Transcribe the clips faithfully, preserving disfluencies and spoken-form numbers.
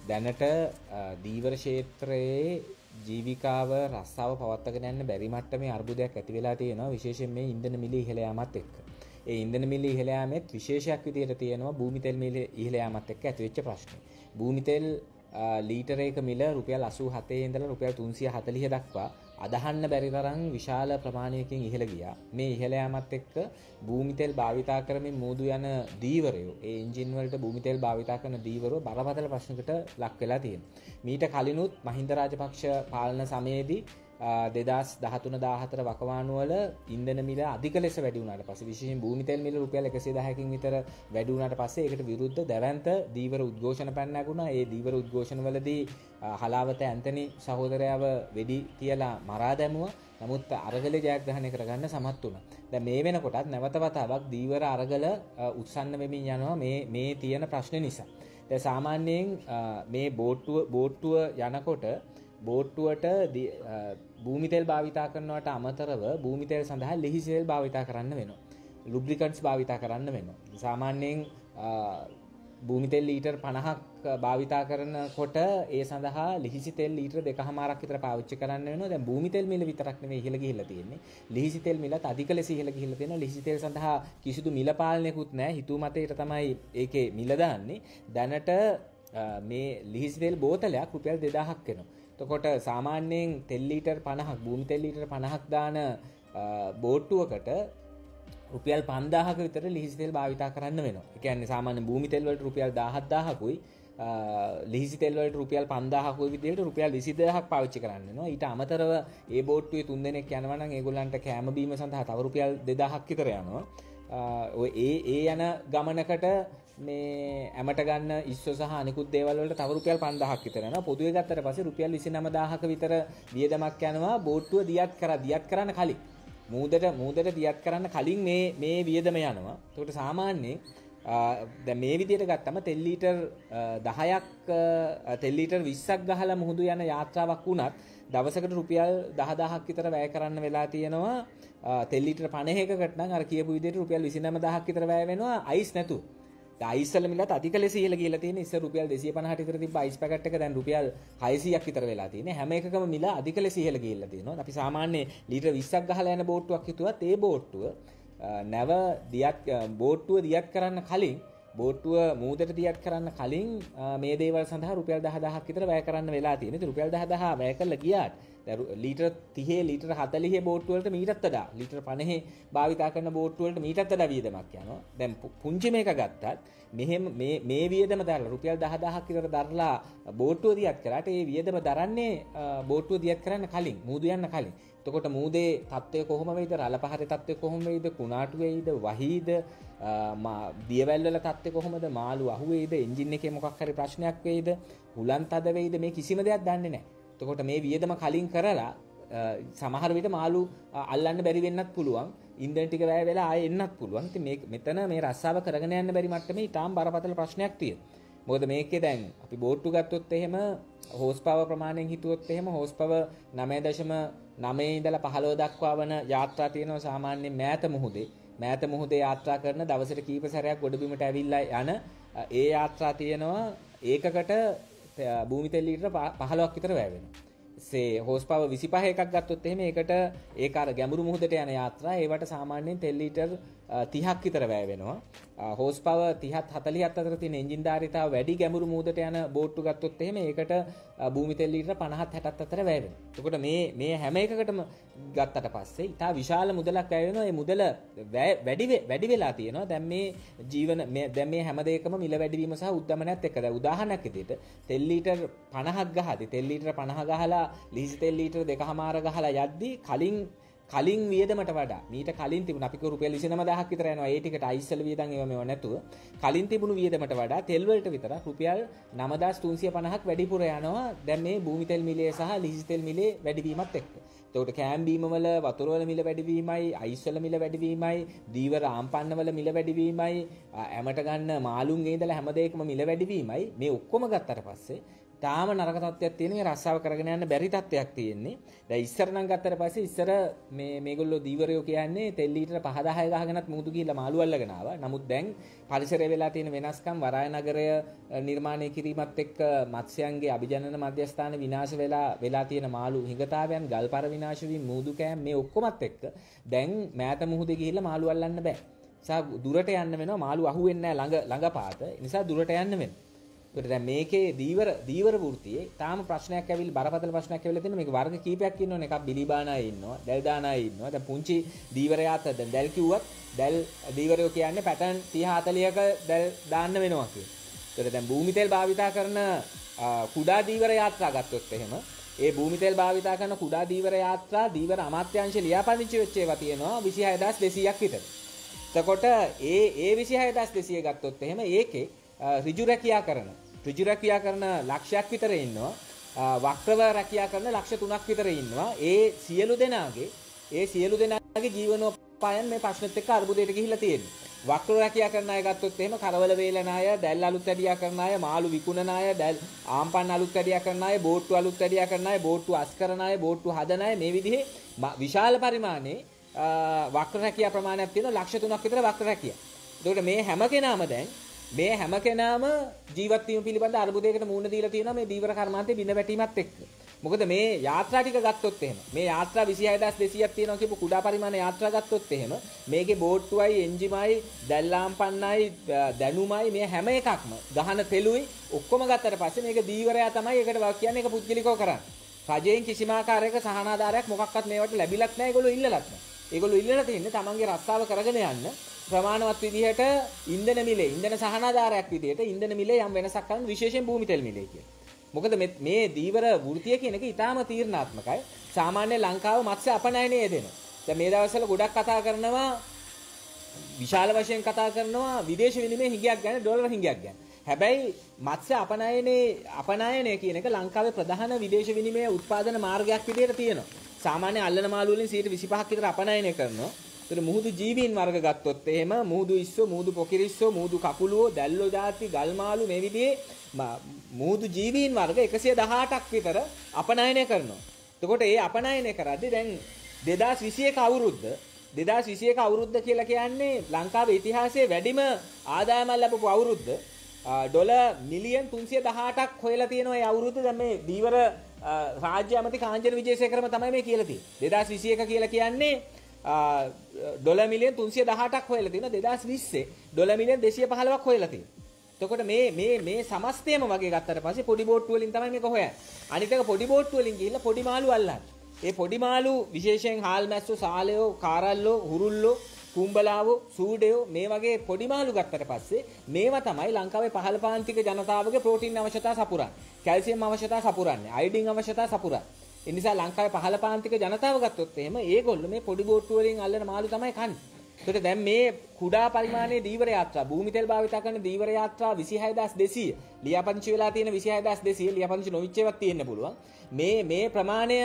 දැනට දීවර ක්ෂේත්‍රයේ ජීවිකාව රස්සාව පවත්වාගෙන යන්න බැරි මට්ටමේ අර්බුදයක් ඇති වෙලා තියෙනවා විශේෂයෙන් මේ ඉන්ධන මිල ඉහළ යාමත් එක්ක. ඒ ඉන්ධන මිල ඉහළ යාමෙත් විශේෂයක් විදියට තියෙනවා භූමි තෙල් මිල ඉහළ යාමත් එක්ක ඇතිවෙච්ච ප්‍රශ්නේ. භූමි තෙල් ලීටරයක මිල රුපියල් අසූ හතේ ඉඳලා රුපියල් තුන්සිය හතළිහ දක්වා අදහන්න බැරි තරම් විශාල ප්‍රමාණයකින් ඉහළ ගියා. මේ ඉහළ යාමත් එක්ක භූමි තෙල් භාවිතා කරමින් මූදු යන දීවරයෝ ඒ එන්ජින් වලට භූමි තෙල් භාවිතා කරන දීවරයෝ බරපතල ප්‍රශ්නකට ලක් වෙලා තියෙනවා. මීට කලිනුත් මහින්ද රාජපක්ෂ පාලන සමයේදී දෙදාස් දහතුන දාහතර වකවානු වල ඉන්ධන මිල අධික ලෙස වැඩි වුණාට පස්සේ විශේෂයෙන් භූමි තෙල් මිල රුපියල් එකසිය දහයකින් විතර වැඩි වුණාට පස්සේ ඒකට විරුද්ධ දැවැන්ත දීවර උද්ඝෝෂණ පැන නැගුණා. ඒ දීවර උද්ඝෝෂණ වලදී හලාවත ඇන්තනි සහෝදරයාව වෙඩි තියලා මරා දැමුවා. නමුත් අරගල ජයග්‍රහණය කරගන්න සමත් වුණා. දැන් මේ වෙනකොටත් නැවත වතාවක් දීවර අරගල උත්සන්න වෙමින් යනවා මේ මේ තියෙන ප්‍රශ්නේ නිසා. දැන් සාමාන්‍යයෙන් මේ බෝට්ටුව බෝට්ටුව යනකොට බෝට්ටුවට භූමි තෙල් භාවිතා කරනවට අමතරව භූමි තෙල් සඳහා ලිහිසි තෙල් භාවිතා කරන්න වෙනවා. ලුබ්‍රිකන්ට්ස් භාවිතා කරන්න වෙනවා. සාමාන්‍යයෙන් භූමි තෙල් ලීටර් පනහක් භාවිතා කරනකොට ඒ සඳහා ලිහිසි තෙල් ලීටර් දෙකමාරක් විතර පාවිච්චි කරන්න වෙනවා. දැන් භූමි තෙල් මිල විතරක් නෙමෙයි ඉහළ ගිහිල්ලා තියෙන්නේ. ලිහිසි තෙල් මිලත් අධික ලෙස ඉහළ ගිහිල්ලා තියෙනවා. ලිහිසි තෙල් සඳහා කිසිදු මිල පාලනයකුත් නැහැ. හිතුව මතයට තමයි ඒකේ මිල දාන්නේ. දැනට මේ ලිහිසි තෙල් බෝතලයක් රුපියල් දෙදාහක් වෙනවා. එතකොට සාමාන්‍යයෙන් තෙල් ලීටර් පනහක් භූමි තෙල් ලීටර් පනහක් දාන බෝට්ටුවකට රුපියල් පන්දාහක විතර ලිහිසි තෙල් භාවිතා කරන්න වෙනවා. ඒ කියන්නේ සාමාන්‍ය භූමි තෙල් වලට රුපියල් දහහක් ලිහිසි තෙල් වලට රුපියල් පන්දාහකුයි විදිහට රුපියල් විසිදාහක් පාවිච්චි කරන්න වෙනවා. ඊට අමතරව ඒ බෝට්ටුවේ තුන් දෙනෙක් යනවා නම් ඒගොල්ලන්ට කෑම බීම සඳහා තව රුපියල් දෙදාහක් විතර යනවා. ඔය ඒ ඒ යන ගමනකට මේ ඇමට ගන්න ඉස්සෝ සහ අනිකුත් දේවල් වලට තව රුපියල් පන්දාහක් විතර යනවා. පොදුවේ ගත්තට පස්සේ රුපියල් විසිනමදාහක විතර වියදමක් යනවා බෝට්ටුව දියත් කරා දියත් කරන්න කලින්. මූදට මූදට දියත් කරන්න කලින් මේ මේ වියදම යනවා. ඒකට සාමාන්‍යයෙන් දැන් මේ විදිහට ගත්තම තෙල් ලීටර් දහයක් තෙල් ලීටර් විස්සක් ගහලා මුහුදු යන යාත්‍රාවක් වුණත් දවසකට රුපියල් දහදාහක් විතර වැය කරන්න වෙලා තියෙනවා. තෙල් ලීටර් පනහකට නම් අර කියපු විදිහට රුපියල් විසිනමදාහක් විතර වැය වෙනවා අයිස් නැතුව. අයිස් වල මිලත් අධික ලෙස ඉහළ ගිහලා තියෙන ඉස්සර රුපියල් දෙසිය පනහට විතර තිබ්බ අයිස් පැකට් එක දැන් රුපියල් හයසීයක් විතර වෙලා තියෙන්නේ. හැම එකකම මිල අධික ලෙස ඉහළ ගිහලා තියෙනවා. අපි සාමාන්‍ය ලීටර් විස්සක් ගහලා යන බෝට්ටුවක් හිතුවත් ඒ බෝට්ටුව නැව දියත් බෝට්ටුව දියත් කරන්න කලින් බෝට්ටුව මූදට දියත් කරන්න කලින් මේ දේවල් සඳහා රුපියල් දහදාහක් විතර වැය කරන්න වෙලා තියෙනවා. ඉතින් රුපියල් දහදාහ වැය කරලා ගියාට දැන් ලීටර් තිහේ ලීටර් හතළිහේ බෝට්ටු වලට මීටත් වඩා ලීටර් පනහේ භාවිතා කරන බෝට්ටු වලට මීටත් වඩා වියදමක් යනවා. දැන් පුංචි මේක ගත්තත් මෙහෙම මේ මේ වියදම දාලා රුපියල් දහදාහක් විතර දරලා බෝට්ටුව දියත් කරාට ඒ වියදම දරන්නේ බෝට්ටුව දියත් කරන්න කලින් මූදු යන්න කලින්. එතකොට මූදේ තත්ත්වය කොහොම වෙයිද? රළපහරේ තත්ත්වය කොහොම වෙයිද? කුණාටු වෙයිද? වහීද? දියවැල් වල තත්ත්වය කොහොමද? මාළු අහු වෙයිද? එන්ජින් එකේ මොකක් හරි ප්‍රශ්නයක් වෙයිද? හුලන් තද වෙයිද? මේ කිසිම දෙයක් දන්නේ නැහැ. එතකොට මේ වියදම කලින් කරලා සමහර විට මාළු අල්ලන්න බැරි වෙන්නත් පුළුවන්. ඉන්ධන ටික වැය වෙලා ආයෙ එන්නත් පුළුවන්. ඉතින් මේ මෙතන මේ රස්සාව කරගෙන යන්න බැරි මට්ටමේ ඊටාම් බරපතල ප්‍රශ්නයක් තියෙනවා. මොකද මේකේ දැන් අපි බෝට්ටු ගත්තොත් එහෙම හෝස් පවර් ප්‍රමාණයෙන් හිතුවොත් එහෙම හෝස් පවර් නවය දශම නවය ඉඳලා පහළොව දක්වා වන යාත්‍රා තියෙනවා සාමාන්‍යයෙන් මෑත මුහුදේ. මෑත මුහුදේ යාත්‍රා කරන දවසට කීප සැරයක් ගොඩබිමට ඇවිල්ලා යන ඒ යාත්‍රා තියෙනවා ඒකකට භූමි තෙල් ලීටර පහළොවක් විතර වැය වෙනවා. සේ හෝස් පවර් විසිපහ එකක් ගත්තොත් එහෙම ඒකට ඒක අර ගැඹුරු මුහුදට යන යාත්‍රා ඒවට සාමාන්‍යයෙන් තෙල් ලීටර් තිහක් විතර වැය වෙනවා. හෝස් පවර් තිහත් හතළිහත් අතර තියෙන එන්ජින් ධාරිතාව වැඩි ගැඹුරු මුහුදට යන බෝට්ටු ගත්තොත් එහෙම ඒකට භූමි තෙල් ලීටර පනහත් හැටත් අතර වැය වෙනවා. එතකොට මේ මේ හැම එකකටම ගත්තට පස්සේ ඉතා විශාල මුදලක් වැය වෙනවා. මේ මුදල වැඩි වැඩි වෙලා තියෙනවා. දැන් මේ ජීවන මේ දැන් මේ හැම දෙයකම මිල වැඩිවීම සහ උද්දමනයත් එක්ක. දැන් උදාහරණයක් විදිහට තෙල් ලීටර් පනහක් ගහදී තෙල් ලීටර පනහ ගහලා ලිහිසි තෙල් ලීටර දෙකමාර ගහලා යද්දී කලින් කලින් වියදමට වඩා මීට කලින් තිබුණ අපි කෝ රුපියල් විසිනමදාහක් විතර යනවා ඒ ටිකට අයිස්සල වියදම් ඒවා මේව නැතුව කලින් තිබුණු වියදමට වඩා තෙල් වලට විතර රුපියල් නවදාස් තුන්සිය පනහක් වැඩිපුර යනවා දැන් මේ භූමි තෙල් මිලේ සහ ලිහිසි තෙල් මිලේ වැඩිවීමත් එක්ක. එතකොට කෑම් බීම වල වතුර වල මිල වැඩිවීමයි අයිස් වල මිල වැඩිවීමයි දීවර ආම්පන්න වල මිල වැඩිවීමයි ඇමට ගන්න මාළුන්ගේ ඉඳලා හැම දෙයකම මිල වැඩිවීමයි මේ ඔක්කොම ගත්තට පස්සේ තාම නරක තත්ත්වයක් තියෙන මේ රස්සාව කරගෙන යන්න බැරි තත්ත්වයක් තියෙන්නේ. දැන් ඉස්සර නම් ගත්තට පස්සේ ඉස්සර මේ මේගොල්ලෝ දීවරයෝ කියන්නේ තෙල් ලීටර පහ දහය ගහගෙනත් මුහුදු ගිහිල්ලා මාළු අල්ලගෙන ආවා. නමුත් දැන් පරිසරයේ වෙලා තියෙන වෙනස්කම් වරාය නගරය නිර්මාණය කිරීමත් එක්ක මත්ස්‍යයන්ගේ අභිජනන මධ්‍යස්ථාන විනාශ වෙලා වෙලා තියෙන මාළු හිඟතාවයන් ගල්පර විනාශ වීම මූදු කෑම මේ ඔක්කොමත් එක්ක දැන් මෑත මුහුදේ ගිහිල්ලා මාළු අල්ලන්න බෑ. නිසා දුරට යන්න වෙනවා මාළු අහුවෙන්නේ නැහැ ළඟ ළඟපාත. ඒ නිසා දුරට යන්න වෙනවා. ඒකට දැන් මේකේ දීවර දීවර වෘත්තියේ තාම ප්‍රශ්නයක් ඇවිල්ලා බරපතල ප්‍රශ්නයක් ඇවිල්ලා තියෙනවා. මේක වර්ග කීපයක් ඉන්නවනේ. එකක් බිලිබාන අය ඉන්නවා, දැල් දාන අය ඉන්නවා. දැන් පුංචි දීවරයාත් දැන් දැල් කිව්වත් දැල් දීවරයෝ කියන්නේ පැටර්න් තිහ හතලිහක දැල් දාන්න වෙනවා කියන. ඒකට දැන් භූමි තෙල් භාවිතා කරන කුඩා දීවර යාත්‍රා ගත්තොත් එහෙම ඒ භූමි තෙල් භාවිතා කරන කුඩා දීවර යාත්‍රා දීවර අමාත්‍යාංශ ලියාපදිංචි වෙච්ච ඒවා තියෙනවා විසිහය හදාස් දෙසීයක් විතර. එතකොට ඒ ඒ විසිහය හදාස් දෙසීය ගත්තොත් එහෙම ඒකේ ඍජු රැකියා කරන ඍජු රැකියා කරන ලක්ෂයක් විතර ඉන්නවා. වක්‍රව රැකියා කරන ලක්ෂ තුනක් විතර ඉන්නවා. ඒ සියලු දෙනාගේ ඒ සියලු දෙනාගේ ජීවනෝපායන් මේ ප්‍රශ්නෙත් එක්ක අර්බුදයට ගිහිල්ලා තියෙනවා. වක්‍ර රැකියා කරන අය ගත්තොත් එහෙම කරවල වේලන අය, දැල් අලුත් වැඩියා කරන අය, මාළු විකුණන අය, දැල් ආම්පන්න අලුත් වැඩියා කරන අය, බෝට්ටු අලුත් වැඩියා කරන අය, බෝට්ටු අස් කරන අය, බෝට්ටු හදන අය මේ විදිහේ විශාල පරිමාණයේ වක්‍ර රැකියා ප්‍රමාණයක් තියෙනවා. ලක්ෂ තුනක් විතර වක්‍ර රැකියා. ඒකට මේ හැම කෙනාම දැන් මේ හැම කෙනාම ජීවත් වීම පිළිබඳ අර්බුදයකට මුහුණ දීලා තියෙනවා මේ දීවර කර්මාන්තයේ බිඳ වැටීමත් එක්ක. මොකද මේ යාත්‍රා ටික ගත්තොත් එහෙම මේ යාත්‍රා විසිහය හදාස් දෙසීයක් තියෙනවා කියපු කුඩා පරිමාණ යාත්‍රා ගත්තොත් එහෙම මේකේ බෝට්ටුවයි එන්ජිමයි දැල්ලාම්පන්නයි දැනුමයි මේ හැම එකක්ම ගහන තෙලුයි ඔක්කොම ගත්තට පස්සේ මේක දීවරයා තමයි ඒකට කියන්නේ ඒක පුද්ගලිකව කරන්නේ. රජයෙන් කිසිම ආකාරයක සහනාධාරයක් මොකක්වත් මේවට ලැබිලත් නැහැ. ඒගොල්ලෝ ඉල්ලලත් නැහැ. ඒගොල්ලෝ ඉල්ලලා තියෙන්නේ තමන්ගේ රස්සාව කරගෙන යන්න ප්‍රමාණවත් විදිහට ඉන්ධන මිලේ ඉන්ධන සහනාධාරයක් විදිහට ඉන්ධන මිලේ යම් වෙනසක් කරන විශේෂයෙන් භූමි තෙල් මිලේ කියලා. මොකද මේ දීවර වෘත්තිය කියන එක ඊටාම තීරණාත්මකයි. සාමාන්‍ය ලංකාව මත්ස්‍ය අපනයනය දෙනවා. දැන් මේ දවස්වල ගොඩක් කතා කරනවා විශාල වශයෙන් කතා කරනවා විදේශ විනිමය හිඟයක් ගැන, ඩොලර් හිඟයක් ගැන. හැබැයි මත්ස්‍ය අපනයනේ අපනයනය කියන එක ලංකාවේ ප්‍රධාන විදේශ විනිමය උත්පාදන මාර්ගයක් විදිහට තියෙනවා. සාමාන්‍ය අල්ලන මාළු වලින් සියයට විසිපහක් විතර අපනයනය කරනවා. ඒතර මුහුදු ජීවීන් වර්ග ගත්තොත් එහෙම මුහුදු ඉස්සෝ, මුහුදු පොකිරිස්සෝ, මුහුදු කපුලුවෝ, දැල්ලෝ ಜಾති, ගල් මාළු මේ විදිහේ මුහුදු ජීවීන් වර්ග එකසිය දහඅටක් විතර අපනයනය කරනවා. එතකොට ඒ අපනයනය කරද්දී දැන් දෙදාස් විසිඑක අවුරුද්ද දෙදාස් විසිඑක අවුරුද්ද කියලා කියන්නේ ලංකාවේ ඉතිහාසයේ වැඩිම ආදායමක් ලැබපු අවුරුද්ද. ඩොලර් මිලියන් තුන්සිය දහඅටක් හොයලා තියෙනවා ඒ අවුරුද්ද. දැන් මේ දීවර රාජ්‍ය ඇමති කාංජන විජේසේකරම තමයි මේ කියලා තියෙන්නේ. දෙදාස් විසිඑක කියලා කියන්නේ ඩොලර් මිලියන් තුන්සිය දහඅටක් හොයලා තියෙනවා. දෙදාස් විස්සේ ඩොලර් මිලියන් දෙසිය පහළොවක් හොයලා තියෙනවා. එතකොට මේ මේ මේ සමස්තයම වගේ ගත්තට පස්සේ පොඩි බෝට්ටු වලින් තමයි මේක හොයන්නේ. අනිත් එක පොඩි බෝට්ටු වලින් ගිහිල්ලා පොඩි මාළු අල්ලන්නේ. ඒ පොඩි මාළු විශේෂයෙන් හාල් මැස්සෝ, සාලයෝ, කාරල්ලෝ, හුරුල්ලෝ, කුඹලාවෝ, සූඩයෝ මේ වගේ පොඩි මාළු ගත්තට පස්සේ මේවා තමයි ලංකාවේ පහළ පාන්තික ජනතාවගේ ප්‍රෝටීන් අවශ්‍යතා සපුරන්නේ. කැල්සියම් අවශ්‍යතා සපුරන්නේ. අයඩින් අවශ්‍යතා සපුරන්නේ. ඒ නිසා ලංකාවේ පහළ පාන්තික ජනතාව ගත්තොත් එහෙම ඒගොල්ලෝ මේ පොඩි බෝට්ටු වලින් අල්ලන මාළු තමයි කන්නේ. ඒකට දැන් මේ කුඩා පරිමාණයේ දීවර යාත්‍රා භූමි තෙල් භාවිත කරන දීවර යාත්‍රා විසිහය හදාස් දෙසීය ලියාපදිංචි වෙලා තියෙන විසිහය හදාස් දෙසීය ලියාපදිංචි නොවිච්ච ඒවාක් තියෙන්න පුළුවන්. මේ මේ ප්‍රමාණය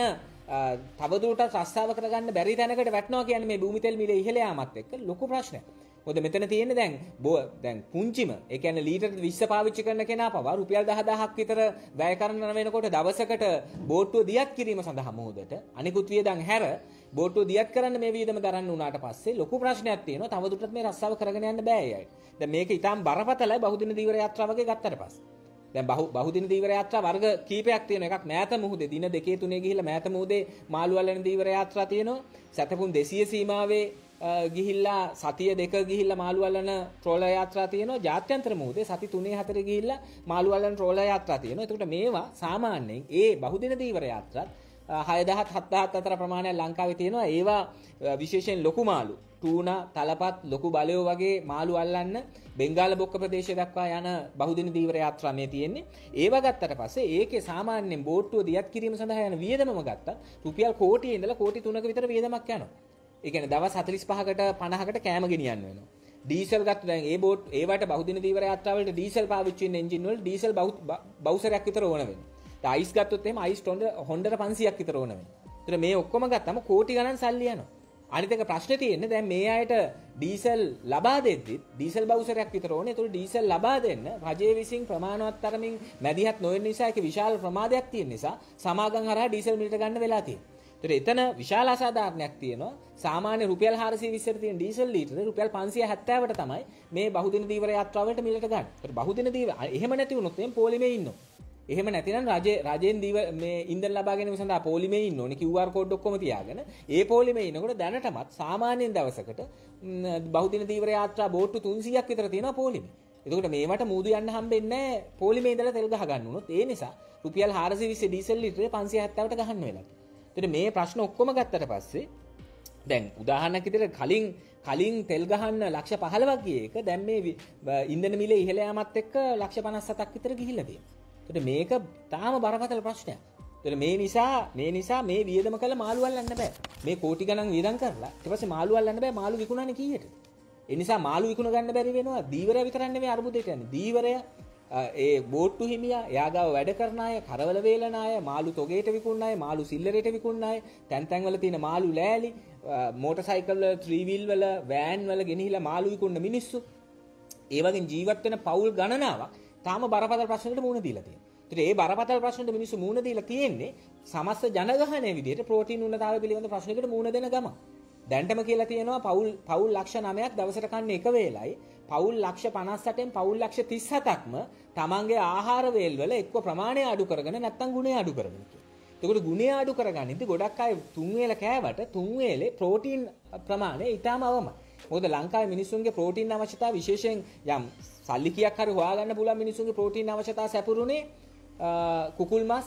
තවදුරටත් රස්සාව කරගන්න බැරි තැනකට වැටෙනවා කියන්නේ මේ භූමි තෙල් මිල ඉහළ යාමත් එක්ක ලොකු ප්‍රශ්නයක්. මොකද මෙතන තියෙන්නේ දැන් දැන් පුංචිම ඒ කියන්නේ ලීටර් විස්ස පාවිච්චි කරන කෙනා පවා රුපියල් දහදහක් විතර වැය කරන වෙනකොට දවසකට බෝට්ටුව දියත් කිරීම සඳහා මොහොතට අනිකුත් වියදම් හැර බෝට්ටුව දියත් කරන්න මේ වියදම දරන්න උනාට පස්සේ ලොකු ප්‍රශ්නයක් තියෙනවා. තවදුරටත් මේ රස්සාව කරගෙන යන්න බෑ අයයි. දැන් මේක ඊටාම් බරපතලයි බහුදින දීවර යාත්‍රා වගේ ගත්තට පස්සේ. දැන් බහු බහුදින දීවර යාත්‍රා වර්ග කීපයක් තියෙනවා. එකක් මෑත මුහුදේ දින දෙකේ තුනේ ගිහිල්ලා මෑත මුහුදේ මාළු අල්ලන දීවර යාත්‍රා තියෙනවා. සතපුන් දෙසීය සීමාවේ ගිහිල්ලා සතිය දෙක ගිහිල්ලා මාළු අල්ලන ට්‍රෝලර් යාත්‍රා තියෙනවා. ජාත්‍යන්තර මුහුදේ සති තුනේ හතරේ ගිහිල්ලා මාළු අල්ලන ට්‍රෝලර් යාත්‍රා තියෙනවා. එතකොට මේවා සාමාන්‍යයෙන් ඒ බහුදින දීවර යාත්‍රාත් හයදහස් හත්දහස් අතර ප්‍රමාණයක් ලංකාවේ තියෙනවා. ඒවා විශේෂයෙන් ලොකු මාළු ටූනා, තලපත්, ලොකු බලයෝ වගේ මාළු අල්ලන්න බෙන්ගාල බොක්ක ප්‍රදේශය දක්වා යන බහුදින දීවර යාත්‍රා මේ තියෙන්නේ. ඒව ගත්තට පස්සේ ඒකේ සාමාන්‍යයෙන් බෝට්ටුව දියත් කිරීම සඳහා යන වියදමම ගත්තා රුපියල් කෝටියේ ඉඳලා කෝටි තුනක විතර වියදමක් යනවා. ඒ කියන්නේ දවස් හතළිස් පහකට පනහකට කෑම ගෙනියන්න වෙනවා. ඩීසල් ගත්ත දැන් ඒ බෝට් ඒවට බහුදින දීවර යාත්‍රා වලට ඩීසල් පාවිච්චි වෙන එන්ජින් වල ඩීසල් බවුසරයක් විතර ඕන වෙනවා. දැන් අයිස් ගත්තොත් එහෙම අයිස් හොන්ඩර පන්සීයක් විතර ඕන වෙනවා. ඒතර මේ ඔක්කොම ගත්තම කෝටි ගණන් සල්ලි යනවා. අනිත් එක ප්‍රශ්නේ තියෙන්නේ දැන් මේ අයට ඩීසල් ලබා දෙද්දි ඩීසල් බවුසරයක් විතර ඕනේ. ඒතකොට ඩීසල් ලබා දෙන්න රජයේ විසින් ප්‍රමාණවත් තරමින් මැදිහත් නොවෙන නිසා ඒක විශාල ප්‍රමාදයක් තියෙන නිසා සමාගම් හරහා ඩීසල් මිලට ගන්න වෙලා තියෙනවා. ඒතර එතන විශාල අසාධාරණයක් තියෙනවා. සාමාන්‍ය රුපියල් හාරසිය විස්සට තියෙන ඩීසල් ලීටරේ රුපියල් පන්සිය හැත්තෑවට තමයි මේ බහුදින දීවර යාත්‍රාවලට මිලට ගන්න. ඒතර බහුදින දීවර එහෙම නැති වුණොත් එම් පොලිමේ ඉන්නවා. එහෙම නැතිනම් රජේ රජෙන් දීව මේ ඉන්ධන ලබා ගැනීම සඳහා පොලිමේ ඉන්න ඕනේ කිව් ආර් කෝඩ් ඔක්කොම තියාගෙන ඒ පොලිමේ ඉන්නකොට දැනටමත් සාමාන්‍යයෙන් දවසකට බහුදින දීවර යාත්‍රා බෝට්ටු තුන්සීයක් විතර තියෙනවා පොලිමේ. එතකොට මේවට මූදු යන්න හම්බෙන්නේ නැහැ පොලිමේ ඉඳලා තෙල් ගහ ගන්න උනොත්. ඒ නිසා රුපියල් හාරසිය විස්ස ඩීසල් ලීටරේ පන්සිය හැත්තෑවට ගහන්න වෙලා. එතකොට මේ ප්‍රශ්න ඔක්කොම ගත්තට පස්සේ දැන් උදාහරණයක් විදිහට කලින් කලින් තෙල් ගහන්න ලක්ෂ පහළොවක් ගිය එක දැන් මේ ඉන්ධන මිල ඉහළ යාමත් එක්ක ලක්ෂ පනස් හතක් විතර ගිහිල්ලා තියෙනවා. එතකොට මේක තාම බරපතල ප්‍රශ්නයක්. එතකොට මේ නිසා මේ නිසා මේ වියදම කළ මාළු අල්ලන්න බෑ. මේ කෝටි ගණන් වියදම් කරලා ඊට පස්සේ මාළු අල්ලන්න බෑ. මාළු විකුණන්නේ කීයට? ඒ නිසා මාළු විකුණ ගන්න බැරි වෙනවා. දීවරය විතරක් නෙමෙයි අර්බුදයට යන්නේ. දීවරය ඒ බෝට්ටු හිමියා, එයාගාව වැඩ කරන අය, කරවල වේලන අය, මාළු තොගේට විකුණන අය, මාළු සිල්ලරේට විකුණන අය, තැන් තැන් වල තියෙන මාළු ලෑලි, මෝටර් සයිකල් වල, ත්‍රී වීල් වල, වෑන් වල ගෙනහිලා මාළු විකුණන මිනිස්සු, ඒ වගේ ජීවත් වෙන පවුල් ගණනාවක් තාම බරපතල ප්‍රශ්නකට මුහුණ දීලා තියෙනවා. ඒත් ඒ බරපතල ප්‍රශ්නෙට මිනිස්සු මුහුණ දීලා තියෙන්නේ සමස්ත ජනගහනය විදිහට ප්‍රෝටීන් උන්නතාවය පිළිබඳ ප්‍රශ්නයකට මුහුණ දෙන ගම. දැන්ටම කියලා තියෙනවා පවුල් පවුල් ලක්ෂ නවයක් දවසට කන්නේ එක වේලයි. පවුල් ලක්ෂ පනස් අටෙන් පවුල් ලක්ෂ තිස් හතක්ම තමන්ගේ ආහාර වේල් වල එක්ක ප්‍රමාණය අඩු කරගෙන නැත්නම් ගුණය අඩු කරගෙන. එතකොට ගුණය අඩු කරගනිද්දි ගොඩක් අය තුන් වේල කෑවට තුන් වේලේ ප්‍රෝටීන් ප්‍රමාණය ඊටම අවමයි. මොකද ලංකාවේ මිනිස්සුන්ගේ ප්‍රෝටීන් අවශ්‍යතාව විශේෂයෙන් යම් සල්ලි කීයක් හරි හොයාගන්න පුළුවන් මිනිස්සුන්ගේ ප්‍රෝටීන් අවශ්‍යතාව සැපුරුනේ කුකුල් මස්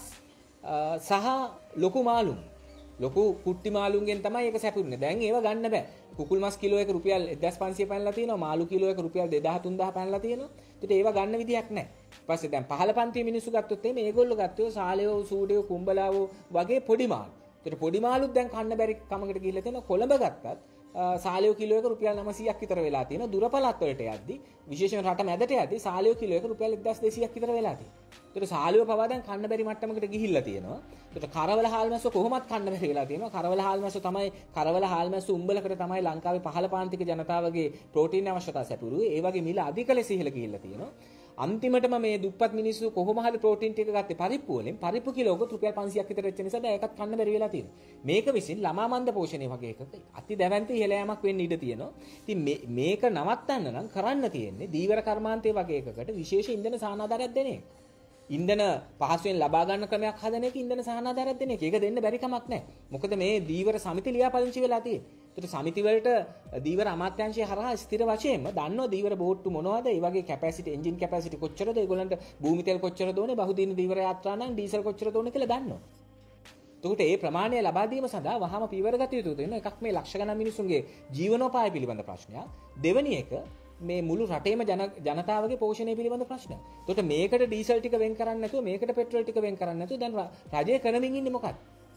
සහ ලොකු මාළුන්. ලොකු කුට්ටි මාළුන්ගෙන් තමයි ඒක සැපුරුනේ. දැන් ඒව ගන්න බෑ. කුකුල් මස් කිලෝ එක රුපියල් එක්දහස් පන්සිය පැනලා තියෙනවා. මාළු කිලෝ එක රුපියල් දෙදාහ තුන්දාහ පැනලා තියෙනවා. ඒත් ඒව ගන්න විදියක් නැහැ. ඊපස්සේ දැන් පහළ පන්තියේ මිනිස්සු ගත්තොත් එimhe මේගොල්ලෝ ගත්තෝ සාලයෝ සූඩයෝ කුඹලාවෝ වගේ පොඩි මාළු. ඒත් පොඩි මාළුත් දැන් කන්න බැරි කමකට ගිහිල්ලා තියෙනවා. කොළඹ ගත්තත් සාලයෝ කිලෝ එක රුපියල් නවසීයක් විතර වෙලා තියෙනවා. දුරපළත් වලට යද්දි විශේෂයෙන් රට මැදට යද්දි සාලයෝ කිලෝ එක රුපියල් එක්දහස් දෙසීයක් විතර වෙලා තියෙනවා. ඒතර සාලයෝ පවා දැන් කන්න බැරි මට්ටමකට ගිහිල්ලා තියෙනවා. ඒතර කරවල හාල් මැස්සෝ කොහොමත් කන්න බැරි වෙලා තියෙනවා. කරවල හාල් මැස්සෝ තමයි කරවල හාල් මැස්සෝ උඹලකට තමයි ලංකාවේ පහළ පාන්තික ජනතාවගේ ප්‍රෝටීන් අවශ්‍යතාව සැපුරුවේ. ඒ වගේ මිල අධික ලෙස ඉහළ ගිහිල්ලා තියෙනවා. අන්තිමටම මේ දුප්පත් මිනිස්සු කොහොම හරි ප්‍රෝටීන් ටික ගත්තේ පරිප්පු වලින්. පරිප්පු කිලෝක රුපියල් පන්සියක් විතර වෙච්ච නිසා දැන් ඒකත් කන්න බැරි වෙලා තියෙනවා. මේක විසින් ළමා මන්ද පෝෂණය වගේ එකක අති දැවැන්ත ඉහළ යාමක් වෙන්න ඉඩ තියෙනවා. ඉතින් මේක නවත්තන්න නම් කරන්න තියෙන්නේ දීවර කර්මාන්තයේ වගේ එකකට විශේෂ ඉන්ධන සහනාධාරයක් දෙන එක. ඉන්ධන පහසුවෙන් ලබා ගන්න ක්‍රමයක් හදන එක ඉන්ධන සහනාධාරයක් දෙන එක. ඒක දෙන්න බැරි කමක් නැහැ. මොකද මේ දීවර සමිති ලියාපදිංචි වෙලා තියෙන්නේ. ඒකට සමිති වලට දීවර අමාත්‍යාංශය හරහා ස්ථිර වශයෙන්ම දන්නවා දීවර බෝට්ටු මොනවද, ඒ වගේ කැපැසිටි එන්ජින් කැපැසිටි කොච්චරද, ඒගොල්ලන්ට භූමි තෙල් කොච්චරද ඕනේ, බහුදින දීවර යාත්‍රා නම් ඩීසල් කොච්චරද ඕනේ කියලා දන්නවා. එතකොට මේ ප්‍රමාණය ලබා දීම සඳහා වහාම පියවර ගත යුතු වෙන එකක් මේ ලක්ෂ ගණන් මිනිසුන්ගේ ජීවනෝපාය පිළිබඳ ප්‍රශ්නයක්. දෙවෙනි එක මේ මුළු රටේම ජනතාවගේ පෝෂණය පිළිබඳ ප්‍රශ්නයක්. එතකොට මේකට ඩීසල් ටික වෙන් කරන්නේ නැතුව, මේකට පෙට්‍රල් ටික වෙන් කරන්නේ නැතුව දැන් රජය කරමින් ඉන්නේ මොකක්ද?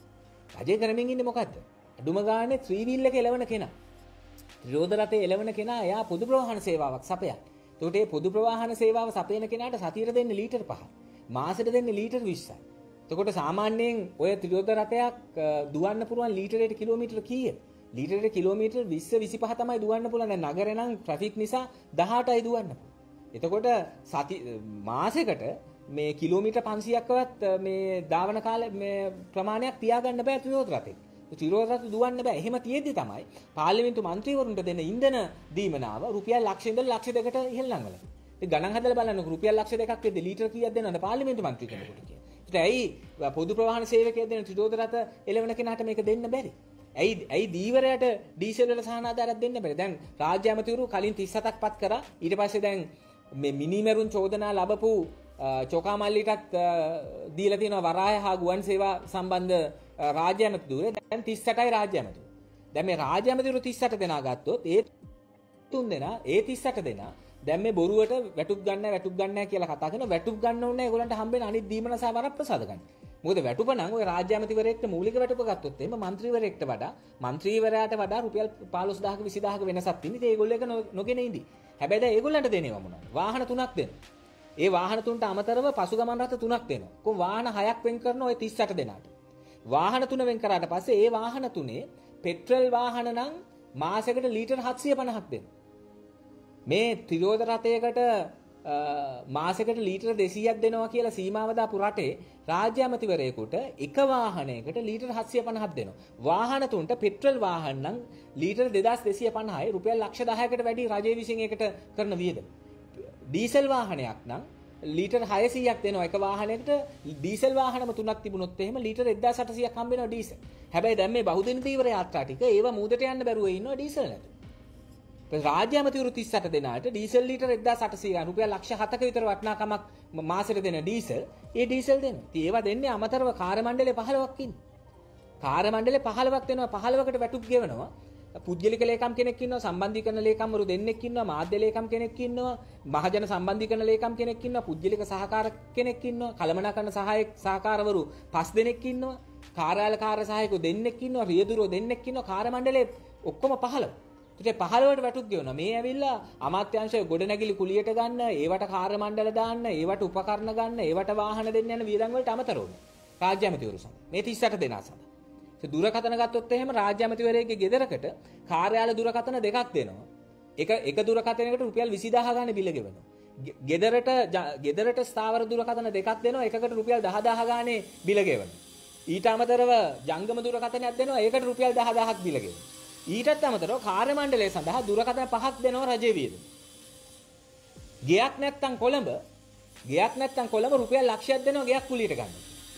රජය කරමින් ඉන්නේ මොකද්ද? අඩුම ගානේ ත්‍රී වීල් එක එලවන කෙනා, ත්‍රිරෝද රථයේ එලවන කෙනා එයා පොදු ප්‍රවාහන සේවාවක් සපයන. එතකොට මේ පොදු ප්‍රවාහන සේවාව සපයන කෙනාට සතියට දෙන්නේ ලීටර් පහක්, මාසෙට දෙන්නේ ලීටර් විස්සයි. එතකොට සාමාන්‍යයෙන් ඔය ත්‍රිරෝද රථයක් දුවන්න පුළුවන් ලීටරයට කිලෝමීටර කීයද? ලීටරයට කිලෝමීටර් විස්ස විසිපහ තමයි දුවන්න පුළුවන්. දැන් නගරේ නම් ට්‍රැෆික් නිසා දහඅටයි දුවන්න පුළුවන්. එතකොට සති මාසෙකට මේ කිලෝමීටර් පන්සීයක්වත් මේ දාවන කාලේ මේ ප්‍රමාණයක් තියාගන්න බෑ ත්‍රිරෝද රථේ. ත්‍රිරෝද රථ දුවන්න බෑ. එහෙම තියෙද්දි තමයි පාර්ලිමේන්තු මන්ත්‍රීවරුන්ට දෙන ඉන්ධන දීමනාව රුපියල් ලක්ෂ ඉඳලා ලක්ෂ දෙකට ඉහළ නංගලා. ඉතින් ගණන් හදලා බලන්නකො රුපියල් ලක්ෂ දෙකක් වෙද්දී ලීටර් කීයක් දෙනවද පාර්ලිමේන්තු මන්ත්‍රී කෙනෙකුට කියලා. ඒත් ඇයි පොදු ප්‍රවාහන සේවකයෙක් දෙන ත්‍රිරෝද රථ එලවන කෙනාට මේක දෙන්න බැරි? ඇයි ඇයි දීවරයට ඩීසල් වල සහනාධාරයක් දෙන්න බැරි? දැන් රාජ්‍ය ඇමතිවරු කලින් තිස් හතක් පත් කරා. ඊට පස්සේ දැන් මේ මිනිමෙරුන් චෝදනා ලැබපු චෝකාමල්ලිටත් දීලා තියෙනවා වරාය හා ගුවන් සේවා සම්බන්ධ රාජ්‍ය ඇමති ධූරය. දැන් තිස් අටයි රාජ්‍ය ඇමතිවරු. දැන් මේ රාජ්‍ය ඇමතිවරු තිස් අට දෙනා ගත්තොත් ඒ තුන් දෙනා ඒ තිස් අට දෙනා දැන් මේ බොරුවට වැටුප් ගන්න වැටුප් ගන්න කියලා කතා කරන වැටුප් ගන්න ඕනේ ඒගොල්ලන්ට හම්බෙන අනිත් දීමන සහ වරප්‍රසාද ගන්න. මොකද වැටුප නම් ඔය රාජ්‍ය ඇමතිවරයෙක්ට මූලික වැටුප ගත්තොත් එහෙම മന്ത്രിවරයෙක්ට වඩා മന്ത്രിවරයාට වඩා රුපියල් පහළොස් දහසක විසි දහසක වෙනසක් තියෙනවා. ඉතින් ඒගොල්ලෝ එක නොගෙන ඉඳි. හැබැයි දැන් ඒගොල්ලන්ට දෙනේවා මොනවද? වාහන තුනක් දෙනවා. ඒ වාහන තුනට අමතරව පසුගමන් රථ තුනක් දෙනවා. කොහොම වාහන හයක් වෙන් කරන ඔය තිස් අට දෙනාට. වාහන තුන වෙන් කරාට පස්සේ ඒ වාහන තුනේ පෙට්‍රල් වාහන නම් මාසෙකට ලීටර් හත්සිය පනහක් දෙනවා. මේ ත්‍රිරෝද රථයකට මාසෙකට ලීටර දෙසීයක් දෙනවා කියලා සීමාව දාපු රටේ රාජ්‍ය ඇමතිවරයෙකුට එක වාහනයකට ලීටර හත්සිය පනහක් දෙනවා. වාහන තුනට පෙට්‍රල් වාහන නම් ලීටර දෙදාස් දෙසිය පනහයි රුපියල් ලක්ෂ දහයකට වැඩි රජය විසින් ඒකට කරන වියදම. ඩීසල් වාහනයක් නම් ලීටර් හයසීයක් දෙනවා එක වාහනයකට. ඩීසල් වාහනම තුනක් තිබුණොත් එහෙම ලීටර් එක්දාස් අටසීයක් හම්බ වෙනවා ඩීසල්. හැබැයි දැන් මේ බහුදින තීව්‍ර යාත්‍රා ටික ඒව මූදට යන්න බැරුව ඉන්නවා ඩීසල් නැතුව. රාජ්‍ය ඇමතිවරු තිස් අට දෙනාට ඩීසල් ලීටර් එක්දාස් අටසීය රුපියල් ලක්ෂ හතක විතර වටිනාකමක් මාසෙට දෙන ඩීසල් ඒ ඩීසල් දෙනවා. ඉතින් ඒවා දෙන්නේ අමතරව කාර්ය මණ්ඩලය පහළොවක් ඉන්නේ. කාර්ය මණ්ඩලය පහළොවක් දෙනවා පහළොවකට වැටුප් ගෙවනවා. පුද්ගලික ලේකම් කෙනෙක් ඉන්නවා සම්බන්ධීකරණ ලේකම්වරු දෙන්නෙක් ඉන්නවා මාධ්‍ය ලේකම් කෙනෙක් ඉන්නවා මහජන සම්බන්ධීකරණ ලේකම් කෙනෙක් ඉන්නවා පුද්ගලික සහකාර කෙනෙක් ඉන්නවා කළමනාකරණ සහායක සහකාරවරු පස් දෙනෙක් ඉන්නවා කාර්යාල කාර්ය සහායකයෝ දෙන්නෙක් ඉන්නවා රියදුරෝ දෙන්නෙක් ඉන්නවා කාර්ය මණ්ඩලයේ ඔක්කොම පහළොව. ඊට පහළොවට වැටුප් ගෙවනවා. මේ ඇවිල්ලා අමාත්‍යාංශය ගොඩනැගිලි කුලියට ගන්න, ඒවට කාර්ය මණ්ඩල දාන්න, ඒවට උපකරණ ගන්න, ඒවට වාහන දෙන්න යන වියදම් වලට අමතරව රාජ්‍ය ඇමතිවරු සමග මේ තිස් අට දෙනා සමග. ඒ දුරකථන ගත්තොත් එහෙම රාජ්‍ය ඇමතිවරයෙක්ගේ ගෙදරකට කාර්යාල දුරකථන දෙකක් දෙනවා. එක එක දුරකථනයකට රුපියල් විසිදාහ ගානේ බිල ගෙවනවා. ගෙදරට ගෙදරට ස්ථාවර දුරකථන දෙකක් දෙනවා. එකකට රුපියල් දහදාහ ගානේ බිල ගෙවනවා. ඊට අමතරව ජංගම දුරකථනයක් දෙනවා. ඒකට රුපියල් දහදාහක් බිල ගෙවනවා. ඊටත් අමතරව කාර්ය මණ්ඩලය සඳහා දුරකථන පහක් දෙනවා රජයේ වියදම. ගෙයක් නැත්තම් කොළඹ ගෙයක් නැත්තම් කොළඹ රුපියල් ලක්ෂයක් දෙනවා ගෙයක් කුලියට ගන්න.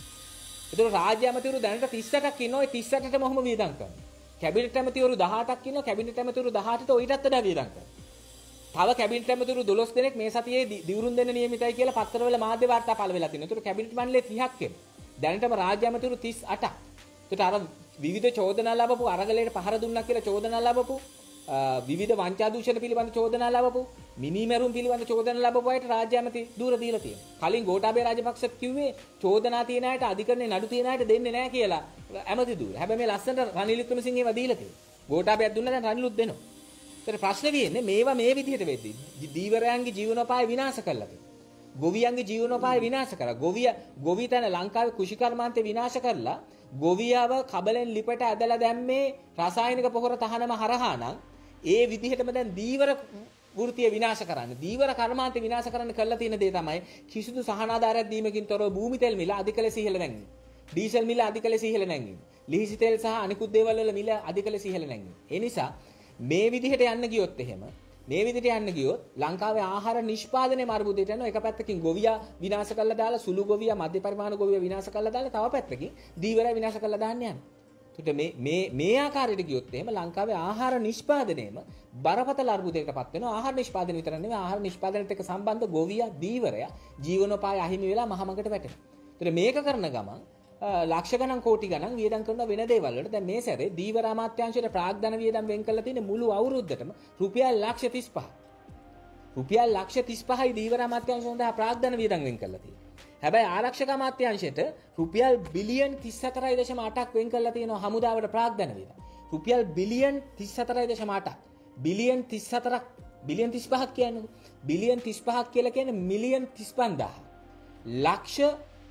ඒතර රාජ්‍ය ඇමතිවරු දැනට තිස් අටක් ඉන්නවා. ඒ තිස් අටටම ඔහොම වියදම් කරනවා. කැබිනට් ඇමතිවරු දහඅටක් ඉන්නවා. කැබිනට් ඇමතිවරු දහඅටට ඔයිටත් වඩා වියදම් කරනවා. තව කැබිනට් ඇමතිවරු දොළොස් දෙනෙක් මේ සතියේ දිවුරුම් දෙන්න නියමිතයි කියලා පත්තරවල මාධ්‍ය වාර්තා පළ වෙලා තියෙනවා. ඒතර කැබිනට් මණ්ඩලයේ තිහක් ඉන්නවා. දැනටම රාජ්‍ය ඇමතිවරු තිස් අටක්. ඒතර අර විවිධ චෝදනා ලැබපු අරගලයට පහර දුන්නා කියලා චෝදනා ලැබපු විවිධ වංචා දූෂණ පිළිබඳ චෝදනා ලැබපු මිනිමෙරුම් පිළිබඳ චෝදනා ලැබපු අයට රාජ්‍ය ඇමති දූර දීලා තියෙනවා. කලින් ගෝඨාභය රාජපක්ෂ කිව්වේ චෝදනා තියෙන අයට අධිකරණේ නඩු තියෙන අයට දෙන්නේ නැහැ කියලා ඇමති දූර. හැබැයි මේ ලස්සනට රනිල් වික්‍රමසිංහ ඒවා දීලා තියෙනවා. ගෝඨාභයක් දුන්නා දැන් රනිලුත් දෙනවා. ඒතර ප්‍රශ්නේ වෙන්නේ මේවා මේ විදිහට වෙද්දී දීවරයන්ගේ ජීවනෝපාය විනාශ කළා තියෙනවා. ගොවියන්ගේ ජීවනෝපාය විනාශ කරා. ගොවිය ගොවිතැන ලංකාවේ කෘෂිකර්මාන්තේ විනාශ කරලා ගොවියව කබලෙන් ලිපට ඇදලා දැම්මේ රසායනික පොහොර තහනම හරහා නම් ඒ විදිහටම දැන් දීවර වෘත්තිය විනාශ කරන්න දීවර කර්මාන්තේ විනාශ කරන්න කළා තියෙන දේ තමයි කිසිදු සහනාධාරයක් දීමකින් තොරව භූමි තෙල් මිල අධික ලෙස ඉහළ නැංගීම. ඩීසල් මිල අධික ලෙස ඉහළ නැංගීම. ලිහිසි තෙල් සහ අනිකුත් දේවල් වල මිල අධික ලෙස ඉහළ නැංගීම. ඒ නිසා මේ විදිහට යන්න ගියොත් එහෙම මේ විදිහට යන්න ගියොත් ලංකාවේ ආහාර නිෂ්පාදනයේ මාර්ගුදයට යනවා. එක පැත්තකින් ගොවියා විනාශ කළා දාලා සුළු ගොවියා මධ්‍ය පරිමාණ ගොවියා විනාශ කළා දාලා තව පැත්තකින් දීවරය විනාශ කළා දාන්න යනවා. ඒකට මේ මේ මේ ආකාරයට ගියොත් එහෙම ලංකාවේ ආහාර නිෂ්පාදනයේම බරපතල අර්බුදයකටපත් වෙනවා. ආහාර නිෂ්පාදනය විතර නෙවෙයි ආහාර නිෂ්පාදනයත් එක්ක සම්බන්ධ ගොවියා දීවරයා ජීවනෝපාය අහිමි වෙලා මහමගට වැටෙනවා. ඒකට මේක කරන ගමන් ලක්ෂ ගණන් කෝටි ගණන් වියදම් කරන වෙන දේවල් වලට දැන් මේ සැරේ දීවර අමාත්‍යාංශයට ප්‍රාග්ධන වියදම් වෙන් කරලා තියෙන මුළු අවුරුද්දටම රුපියල් ලක්ෂ තිස් පහ. රුපියල් ලක්ෂ තිස් පහයි දීවර අමාත්‍යාංශය සඳහා ප්‍රාග්ධන වියදම් වෙන් කරලා තියෙනවා. හැබැයි ආරක්ෂක අමාත්‍යාංශයට රුපියල් බිලියන් තිස් හතරයි දශම අටක් වෙන් කරලා තියෙනවා හමුදාවට ප්‍රාග්ධන වියදම්. රුපියල් බිලියන් තිස් හතරයි දශම අටක්. බිලියන් තිස් හතරක් බිලියන් තිස් පහක් කියන්නේ බිලියන් තිස් පහක් කියලා කියන්නේ මිලියන් තිස් පන්දාහ. ලක්ෂ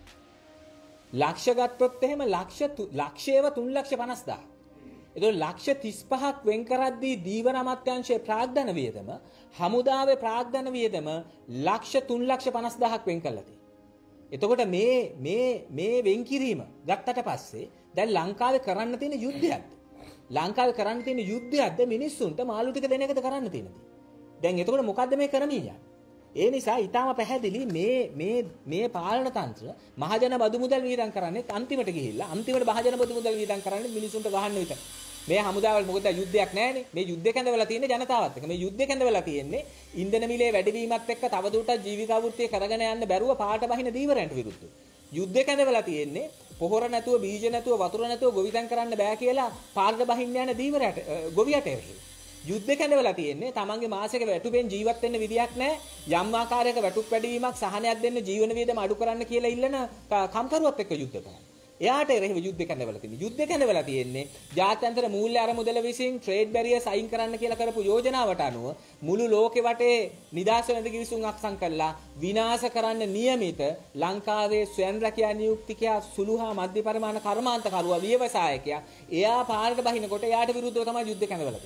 ලක්ෂ ගත්තොත් එහෙම ලක්ෂ ලක්ෂයව තුන් ලක්ෂ පනස් දාහ. ඒතකොට ලක්ෂ තිස් පහක් වෙන් කරද්දී දීවර අමාත්‍යාංශයේ ප්‍රාග්ධන වියදම හමුදාවේ ප්‍රාග්ධන වියදම ලක්ෂ තුන් ලක්ෂ පනස් දාහක් වෙන් කරලා තියෙනවා. එතකොට මේ මේ මේ වෙන් කිරීම ගත්තට පස්සේ දැන් ලංකාවේ කරන්න තියෙන යුද්ධයක්ද? ලංකාවේ කරන්න තියෙන යුද්ධයක්ද මිනිස්සුන්ට මාළු ටික දෙන එකද කරන්න තියෙන්නේ? දැන් එතකොට මොකද්ද මේ කරමින් යන්නේ? ඒ නිසා ඊටාම පැහැදිලි මේ මේ මේ පාලන තන්ත්‍ර මහජන බදු මුදල් වියදම් කරන්නේ අන්තිමට ගිහිල්ලා අන්තිමට මහජන බදු මුදල් වියදම් කරන්නේ මිනිසුන්ට ගහන්න විතර. මේ හමුදාවල් මොකද යුද්ධයක් නැහැනේ. මේ යුද්ධය කැඳවලා තියෙන්නේ ජනතාවත් එක්ක. මේ යුද්ධය කැඳවලා තියෙන්නේ ඉන්ධන මිලේ වැඩිවීමත් එක්ක තවදුරටත් ජීවිකා වෘත්තිය කරගෙන යන්න බැරුව පාට බහින දීවරයන්ට විරුද්ධව. යුද්ධය කැඳවලා තියෙන්නේ පොහොර නැතුව බීජ නැතුව වතුර නැතුව ගොවිතැන් කරන්න බෑ කියලා පාට බහින්න යන දීවරයට ගොවියට එරෙහි. යුද්ධ කැඳවලා තියෙන්නේ තමන්ගේ මාසික වැටුපෙන් ජීවත් වෙන්න විදියක් නැහැ. යම් ආකාරයක වැටුප් වැඩිවීමක් සහනයක් දෙන්න ජීවන වියදම අඩු කරන්න කියලා ඉල්ලන කම්කරුවත් එක්ක යුද්ධ කරනවා. එයාට එරෙහිව යුද්ධ කැඳවලා තියෙන්නේ. යුද්ධ කැඳවලා තියෙන්නේ ජාත්‍යන්තර මූල්‍ය අරමුදල විසින් ට්‍රේඩ් බැරියර්ස් අයින් කරන්න කියලා කරපු යෝජනාවට අනුව මුළු ලෝකෙ වටේ නිදාස් වෙන කිවිසුම් අක්සම් කළා විනාශ කරන්න නියමිත ලංකාවේ ස්වයං රැකියා නියුක්තිකයා සුළු හා මධ්‍ය පරිමාණ කර්මාන්තකරුවා ව්‍යවසායකයා එයා පාරට බහිනකොට එයාට විරුද්ධව තමයි යුද්ධ කැඳවලා තියෙන්නේ.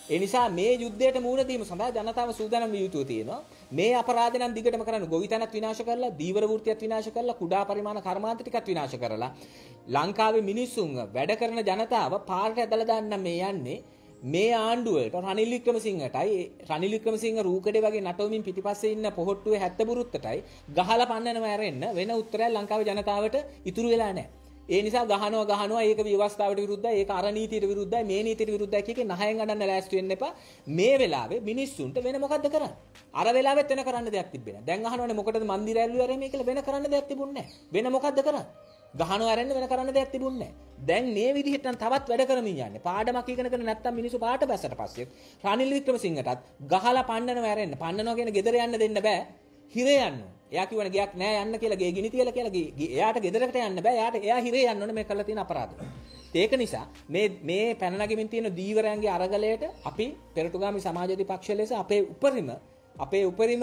ඒ නිසා මේ යුද්ධයට මුහුණ දීම සඳහා ජනතාව සූදානම් විය යුතු තියෙනවා. මේ අපරාධ නම් දිගටම කරන්න ගොවිතැනත් විනාශ කරලා, දීවර වෘත්තියත් විනාශ කරලා, කුඩා පරිමාණ කර්මාන්ත ටිකත් විනාශ කරලා ලංකාවේ මිනිස්සුන් වැඩ කරන ජනතාව පාරට ඇදලා දාන්න මේ යන්නේ. මේ ආණ්ඩුවට රනිල් වික්‍රමසිංහටයි රනිල් වික්‍රමසිංහ රූකඩේ වගේ නටවමින් පිටිපස්සේ ඉන්න පොහොට්ටුවේ හැත්ත බුරුත්තටයි ගහලා පන්නනවා ඇරෙන්න වෙන උත්තරයක් ලංකාවේ ජනතාවට ඉතුරු වෙලා නැහැ. ඒ නිසා ගහනවා ගහනවා ඒක ව්‍යවස්ථාවට විරුද්ධයි, ඒක අර නීතියට විරුද්ධයි, මේ නීතියට විරුද්ධයි කියකේ නහයෙන් අඬන්න ලෑස්ති වෙන්න එපා. මේ වෙලාවේ මිනිස්සුන්ට වෙන මොකද්ද කරන්නේ? අර වෙලාවෙත් වෙන කරන්න දෙයක් තිබ්බේ නැහැ. දැන් අහනවනේ මොකටද මන්දිර ඇල්ලුවේ අර මේ කියලා වෙන කරන්න දෙයක් තිබුණේ නැහැ. වෙන මොකද්ද කරන්නේ? ගහනවා ඇරෙන්න වෙන කරන්න දෙයක් තිබුණේ නැහැ. දැන් මේ විදිහට නම් තවත් වැඩ කරමින් යන්නේ. පාඩමක් ඉගෙන ගන්න නැත්තම් මිනිස්සු පාට බැසට පස්සේ රනිල් වික්‍රමසිංහටත් ගහලා පන්නනවා ඇරෙන්න. පන්නනවා කියන ගෙදර යන්න දෙන්න බෑ. හිරේ යන්න. එයා කිව්වනේ ගයක් නෑ යන්න කියලා ගේ ගිනි තියලා කියලා එයාට ගෙදරකට යන්න බෑ. එයාට එයා හිරේ යන්න ඕනේ මේ කරලා තියෙන අපරාධය. ඒක නිසා මේ මේ පැන නගමින් තියෙන දීවරයන්ගේ අරගලයට අපි පෙරටුගාමි සමාජවාදී පක්ෂය ලෙස අපේ උපරිම අපේ උපරිම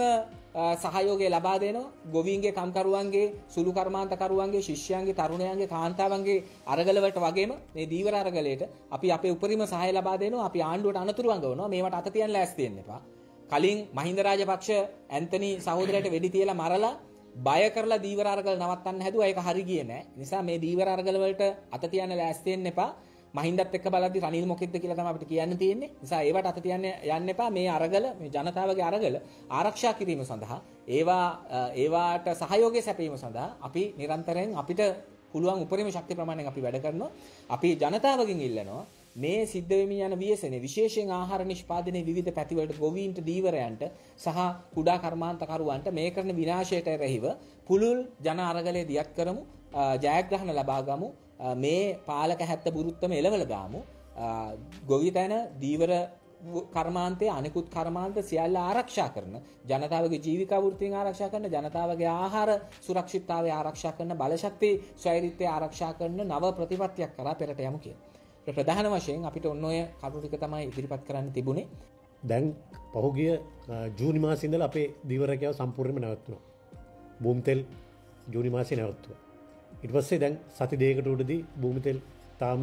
සහයෝගය ලබා දෙනවා. ගොවීන්ගේ කම්කරුවන්ගේ, සුළු කර්මාන්තකරුවන්ගේ, ශිෂ්‍යයන්ගේ, තරුණයන්ගේ, කාන්තාවන්ගේ අරගල වලට වගේම මේ දීවර අරගලයට අපි අපේ උපරිම සහාය ලබා දෙනවා. අපි ආණ්ඩුවට අනතුරු අඟවනවා. මේවට අත තියන්න ලෑස්ති වෙන්න එපා. කලින් මහින්ද රාජපක්ෂ ඇන්තනි සහෝදරයට වෙඩි තියලා මරලා බය කරලා දීවර අරගල නවත්තන්න හැදුවා. ඒක හරි ගියේ නෑ. නිසා මේ දීවර අරගල වලට අත තියන්න ලෑස්ති වෙන්න එපා. මහින්දත් එක්ක බලද්දි රනිල් මොකෙක්ද කියලා තමයි අපිට කියන්න තියෙන්නේ. නිසා ඒවට අත තියන්න යන්න එපා. මේ අරගල මේ ජනතාවගේ අරගල ආරක්ෂා කිරීම සඳහා ඒවා ඒවාට සහයෝගය සැපයීම සඳහා අපි නිරන්තරයෙන් අපිට පුළුවන් උපරිම ශක්ති ප්‍රමාණයෙන් අපි වැඩ කරනවා. අපි ජනතාවගෙන් ඉල්ලනවා මේ සිද්ධ වෙමින් යන ව්‍යසනේ විශේෂයෙන් ආහාර නිෂ්පාදනයේ විවිධ පැතිවලට ගොවීන්ට, දීවරයන්ට සහ කුඩා කර්මාන්තකරුවන්ට මේ කරන විනාශයට එරෙහිව පුළුල් ජන අරගලයේ දියත් කරමු, ජයග්‍රහණ ලබා ගමු. මේ පාලක හැත්ත බුරුත්තම එලවල දාමු. ගොවිතැන, දීවර කර්මාන්තයේ අනිකුත් කර්මාන්ත සියල්ල ආරක්ෂා කරන, ජනතාවගේ ජීවිකා වෘත්තීන් ආරක්ෂා කරන, ජනතාවගේ ආහාර සුරක්ෂිතතාවය ආරක්ෂා කරන, බලශක්ති ස්වෛරීත්වය ආරක්ෂා කරන නව ප්‍රතිපත්තියක් කරා පෙරට යමු කියලා. ප්‍රධාන වශයෙන් අපිට ඔන්න ඔය කරුණු ටික තමයි ඉදිරිපත් කරන්න තිබුණේ. දැන් පහුගිය ජූනි මාසයේ ඉඳලා අපේ දීවර රැකියාව සම්පූර්ණයෙන්ම නැවතුණා. භූමිතෙල් ජූනි මාසයේ නැවතුණා. ඊට පස්සේ දැන් සති දෙකකට උඩදී භූමිතෙල් තාම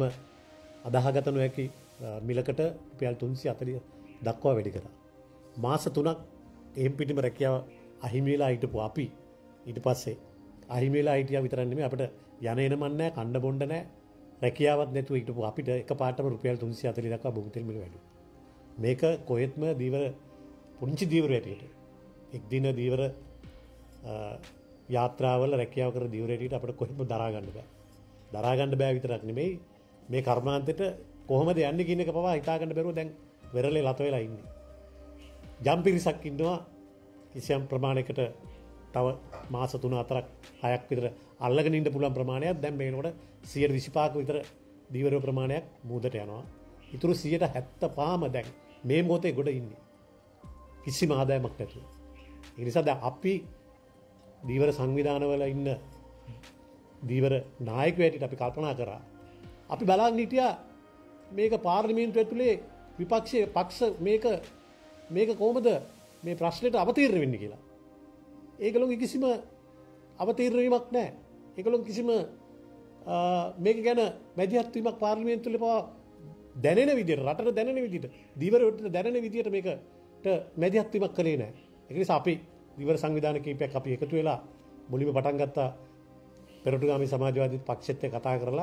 අදාහගත නොහැකි මිලකට රුපියල් තුන්සිය හතළිහ දක්වා වැඩි කරා. මාස තුනක් එහෙම් පිටිම රැකියාව අහිමි වෙලා හිටපු අපි ඊට පස්සේ අහිමි වෙලා හිටියා විතරක් නෙමෙයි අපිට යන එනමන් නැහැ, කන්න බොන්න නැහැ, රැකියාවක් නැතුව හිටපු අපිට එකපාරටම රුපියල් තුන්සිය හතළිහ දක්වා භූමිතෙල් මිල වැඩි. මේක කොහෙත්ම දීවර පුංචි දීවර ඇටියට එක් දින දීවර යාත්‍රාවල රැකියාව කර දීවර ඇටියට අපිට කොහෙත්ම දරා ගන්න බෑ. දරා ගන්න බෑ විතරක් නෙමෙයි මේ කර්මාන්තෙට කොහොමද යන්නේ කියන එක පවා හිතා ගන්න බැරුව දැන් වෙරළේ ලත වෙලා ඉන්නේ. ජම් පිරිසක් ඉන්නවා කිසියම් ප්‍රමාණයකට තව මාස තුන හතරක් හයක් විතර අල්ලගෙන ඉන්න පුළුවන් ප්‍රමාණයක් දැන් මේනකොට සියයට විසිපහක විතර දීවර ප්‍රමාණයක් මූදට යනවා. ඊටු සියයට හැත්තෑපහම දැන් මේ මොහොතේ ගොඩ ඉන්නේ. කිසිම ආදායමක් නැතුව. ඒ නිසා දැන් අපි දීවර සංවිධානවල ඉන්න දීවර නායකයෝ ඇටියට අපි කල්පනා කරා. අපි බලන් හිටියා මේක පාර්ලිමේන්තුව ඇතුලේ විපක්ෂයේ පක්ෂ මේක මේක කොහොමද මේ ප්‍රශ්නෙට අවතීර්ණ වෙන්නේ කියලා. ඒගොල්ලෝ කිසිම අවතීර්ණ වීමක් නැහැ. ඒගොල්ලෝ කිසිම මේක ගැන මැදිහත් වීමක් පාර්ලිමේන්තුවේ පවා දැනෙන විදියට රටට දැනෙන විදියට දීවරට දැනෙන විදියට මේකට මැදිහත් වීමක් කළේ නැහැ. ඒක නිසා අපි දීවර සංවිධාන කීපයක් අපි එකතු වෙලා මුලින්ම පටන් ගත්තා පෙරටුගාමී සමාජවාදී පක්ෂෙත් එක්ක කතා කරලා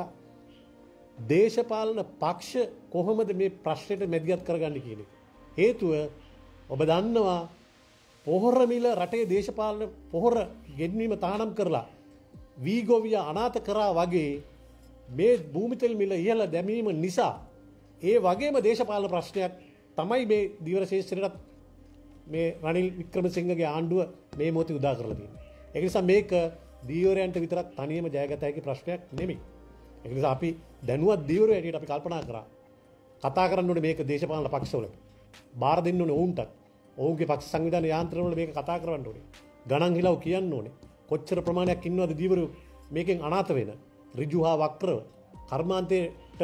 දේශපාලන පක්ෂ කොහොමද මේ ප්‍රශ්නෙට මැදිහත් කරගන්නේ කියන එක. හේතුව ඔබ දන්නවා පොහොර මිල රටේ දේශපාලන පොහොර ගෙන්වීම තානම් කරලා වීගොවිය අනාථ කරා වගේ මේ භූමිතෙල් මිල ඉහළ දැමීම නිසා ඒ වගේම දේශපාලන ප්‍රශ්නයක් තමයි මේ දීවර ශේෂ්ත්‍රයට මේ රනිල් වික්‍රමසිංහගේ ආණ්ඩුව මේ මොහොතේ උදා කරලා තියෙන්නේ. ඒ නිසා මේක දීවරයන්ට විතරක් තනියම ජයගත හැකි ප්‍රශ්නයක් නෙමෙයි. ඒ නිසා අපි දැනුවත් දීවරය ඇටියට අපි කල්පනා කරා. කතා කරන්න ඕනේ මේක දේශපාලන පක්ෂවලට. බාර දෙන්න ඕනේ ඔවුන්ට. ඔවුන්ගේ පක්ෂ සංවිධාන යාන්ත්‍රණවල මේක කතා කරවන්න ඕනේ. ගණන් හිලව් කියන්න ඕනේ. කොච්චර ප්‍රමාණයක් ඉන්නවද දීවරය මේකෙන් අනාථ වෙන. ඍජු හා වක්‍රව කර්මාන්තයට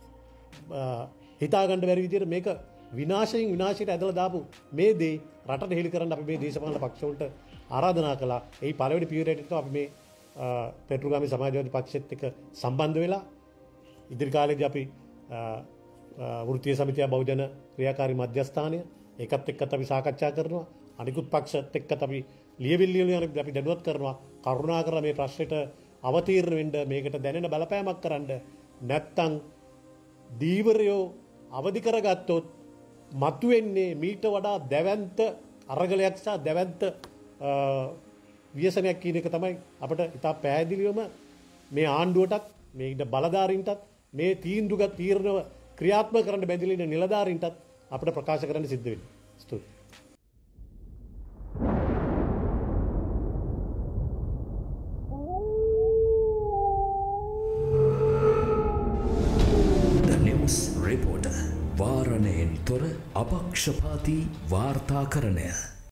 හිතා ගන්න බැරි විදිහට මේක විනාශයෙන් විනාශයට ඇදලා දාපු මේ දේ රටට හෙළි කරන්න අපි මේ දේශපාලන පක්ෂවලට ආරාධනා කළා. ඒ පළවෙනි පියවරට අපි මේ පෙරටුගාමී සමාජවාදී පක්ෂෙත් එක්ක සම්බන්ධ වෙලා ඉදිරි කාලේදී අපි වෘත්තීය සමිතිය බෞද්ධන ක්‍රියාකාරී මධ්‍යස්ථානය ඒකත් එක්කත් අපි සාකච්ඡා කරනවා. අනිකුත් පක්ෂත් එක්කත් අපි ලියවිලි වලින් අපි දැනුවත් කරනවා. කරුණාකරලා මේ ප්‍රශ්නෙට අවතීර්ණ වෙන්න මේකට දැනෙන බලපෑමක් කරන්න. නැත්තම් දීවරයෝ අවදි කරගත්තොත් මතුවෙන්නේ මීට වඩා දැවැන්ත අරගලයක් සහ දැවැන්ත ව්‍යසනයක් කියන එක තමයි අපිට ඉතා පැහැදිලිවම මේ ආණ්ඩුවටත් මේ ඉන්න බලධාරීන්ටත් මේ තීන්දුවගත් තීරණව ක්‍රියාත්මක කරන්න බැඳිලා ඉන්න නිලධාරීන්ටත් අපිට ප්‍රකාශ කරන්න සිද්ධ වෙනවා. ස්තුතියි. The News Reporter වාරණයෙන් තොර අපක්ෂපාතී වාර්තාකරණය